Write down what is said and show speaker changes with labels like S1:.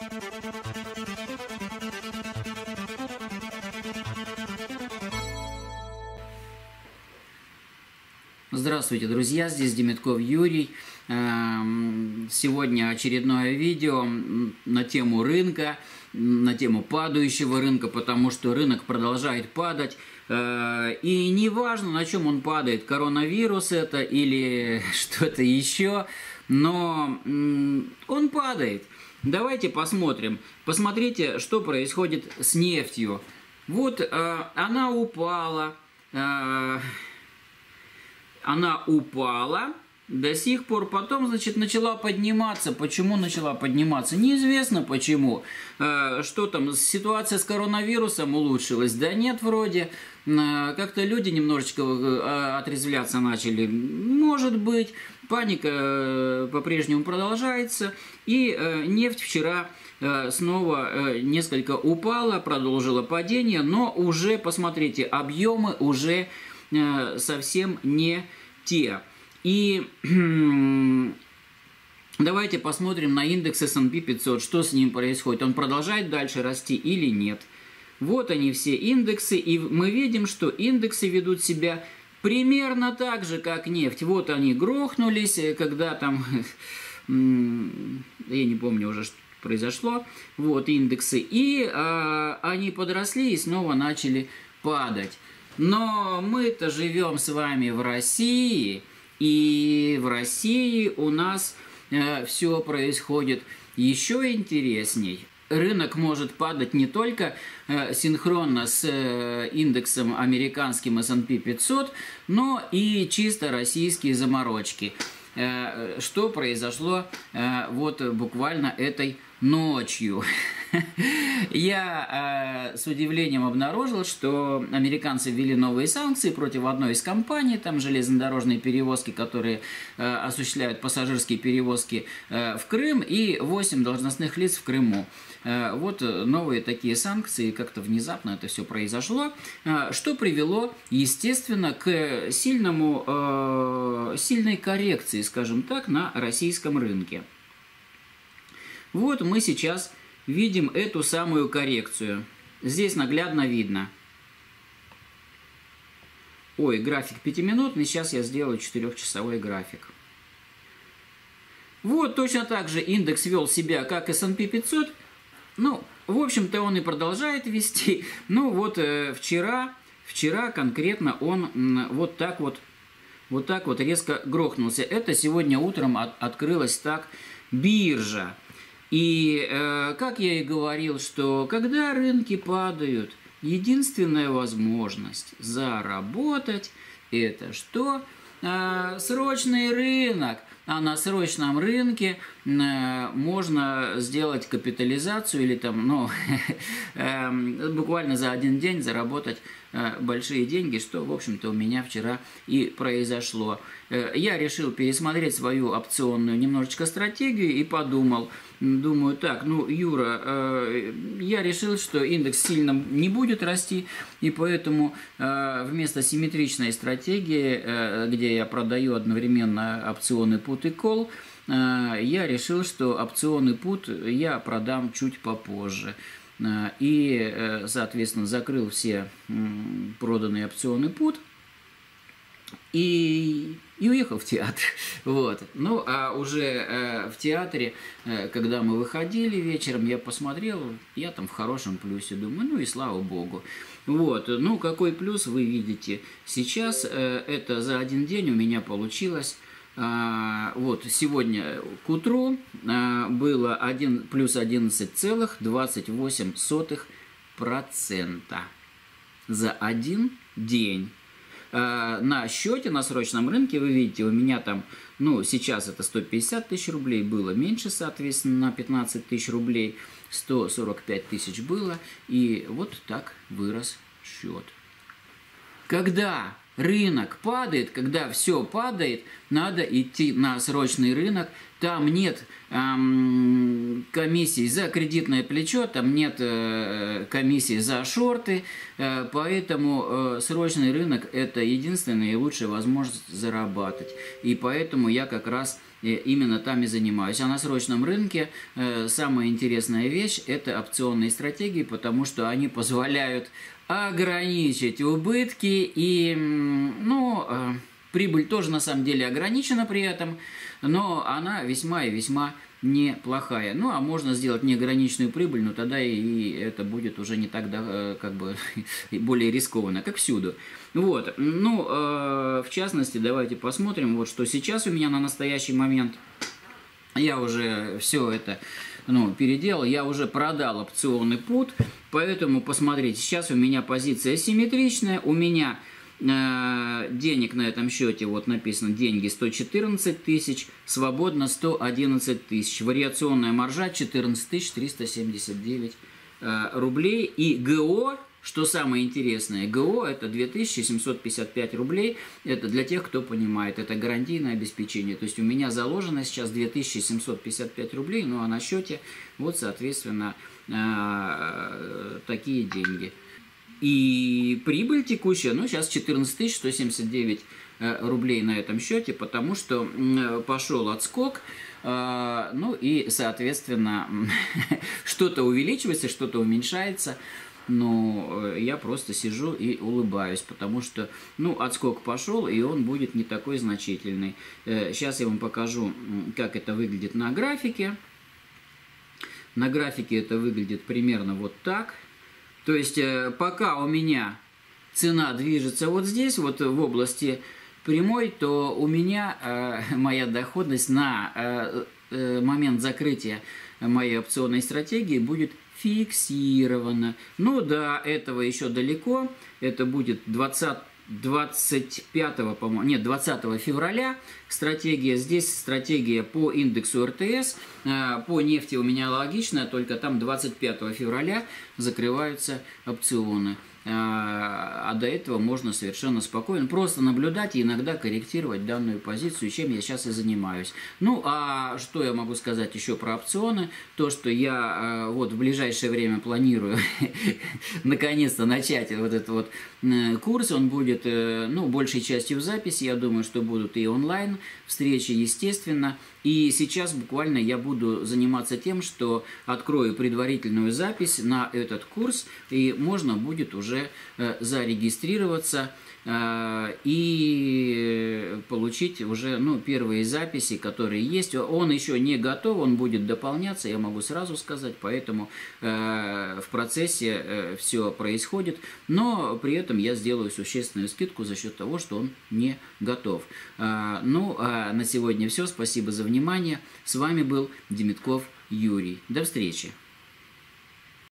S1: Здравствуйте, друзья, здесь Демитков Юрий. Сегодня очередное видео на тему рынка, на тему падающего рынка, потому что рынок продолжает падать. И не важно, на чем он падает, коронавирус это или что-то еще, но он падает. Давайте посмотрим. Посмотрите, что происходит с нефтью. Вот она упала. Она упала до сих пор, потом, значит, начала подниматься. Почему начала подниматься? Неизвестно почему. Что там, ситуация с коронавирусом улучшилась? Да нет, вроде. Как-то люди немножечко отрезвляться начали. Может быть. Паника по-прежнему продолжается. И нефть вчера снова несколько упала, продолжила падение. Но уже, посмотрите, объемы уже совсем не те. И давайте посмотрим на индекс S&P 500, что с ним происходит. Он продолжает дальше расти или нет. Вот они все индексы, и мы видим, что индексы ведут себя примерно так же, как нефть. Вот они грохнулись, когда там, я не помню уже, что произошло, вот индексы, и они подросли и снова начали падать. Но мы-то живем с вами в России, и в России у нас все происходит еще интересней. Рынок может падать не только синхронно с индексом американским S&P 500, но и чисто российские заморочки. Что произошло вот буквально этой ночью. Я с удивлением обнаружил, что американцы ввели новые санкции против одной из компаний, там железнодорожные перевозки, которые осуществляют пассажирские перевозки в Крым, и 8 должностных лиц в Крыму. Вот новые такие санкции, как-то внезапно это все произошло, что привело, естественно, к сильной коррекции, скажем так, на российском рынке. Вот мы сейчас видим эту самую коррекцию. Здесь наглядно видно. Ой, график 5-минутный, сейчас я сделаю 4-часовой график. Вот точно так же индекс вел себя, как S&P 500. Ну, в общем-то, он и продолжает вести. Ну, вот вчера конкретно он вот так вот резко грохнулся. Это сегодня утром открылась так биржа. И, как я и говорил, что когда рынки падают, единственная возможность заработать – это что? Срочный рынок. А на срочном рынке можно сделать капитализацию или там, ну, буквально за один день заработать большие деньги, что, в общем-то, у меня вчера и произошло. Я решил пересмотреть свою опционную немножечко стратегию и думаю, так, ну, Юра, я решил, что индекс сильно не будет расти, и поэтому вместо симметричной стратегии, где я продаю одновременно опционы put и call, я решил, что опционы put я продам чуть попозже. И, соответственно, закрыл все проданные опционы put и уехал в театр. Вот. Ну, а уже в театре, когда мы выходили вечером, я посмотрел, я там в хорошем плюсе, думаю, ну и слава богу. Вот. Ну, какой плюс вы видите сейчас? Это за один день у меня получилось. Вот, сегодня к утру было плюс 11,28% за один день. На счете, на срочном рынке, вы видите, у меня там, ну, сейчас это 150 тысяч рублей, было меньше, соответственно, на 15 тысяч рублей, 145 тысяч было, и вот так вырос счет. Когда рынок падает, когда все падает, надо идти на срочный рынок. Там нет комиссий за кредитное плечо, там нет комиссий за шорты, поэтому срочный рынок – это единственная и лучшая возможность зарабатывать. И поэтому я как раз именно там и занимаюсь. А на срочном рынке самая интересная вещь – это опционные стратегии, потому что они позволяют ограничить убытки и, прибыль тоже на самом деле ограничена при этом, но она весьма и весьма неплохая. Ну, а можно сделать неограниченную прибыль, но тогда и это будет уже не так, более рискованно, как всюду. Вот, в частности, давайте посмотрим, вот что сейчас у меня на настоящий момент. Я уже все это переделал, я уже продал опционный пут, поэтому посмотрите, сейчас у меня позиция симметричная, у меня денег на этом счете, вот написано деньги 114 тысяч, свободно 111 тысяч, вариационная маржа 14 379 рублей, и ГО, что самое интересное, ГО это 2755 рублей, это для тех, кто понимает, это гарантийное обеспечение, то есть у меня заложено сейчас 2755 рублей, ну а на счете вот соответственно такие деньги. И прибыль текущая, сейчас 14 179 рублей на этом счете, потому что пошел отскок, и, соответственно, что-то увеличивается, что-то уменьшается, но я просто сижу и улыбаюсь, потому что, отскок пошел, и он будет не такой значительный. Сейчас я вам покажу, как это выглядит на графике. На графике это выглядит примерно вот так. То есть, пока у меня цена движется вот здесь, вот в области прямой, то у меня моя доходность на момент закрытия моей опционной стратегии будет фиксирована. Но до этого еще далеко, это будет 20 февраля стратегия. Здесь стратегия по индексу РТС. По нефти у меня аналогичная, только там 25 февраля закрываются опционы. А до этого можно совершенно спокойно просто наблюдать и иногда корректировать данную позицию, чем я сейчас и занимаюсь. Ну, а что я могу сказать еще про опционы? То, что я вот в ближайшее время планирую наконец-то начать вот этот вот курс. Он будет, большей частью в записи. Я думаю, что будут и онлайн встречи, естественно. И сейчас буквально я буду заниматься тем, что открою предварительную запись на этот курс, и можно будет уже зарегистрироваться и получить уже первые записи, которые есть. Он еще не готов, он будет дополняться, я могу сразу сказать, поэтому в процессе все происходит, но при этом я сделаю существенную скидку за счет того, что он не готов. А на сегодня все, спасибо за внимание. С вами был Демитков Юрий. До встречи!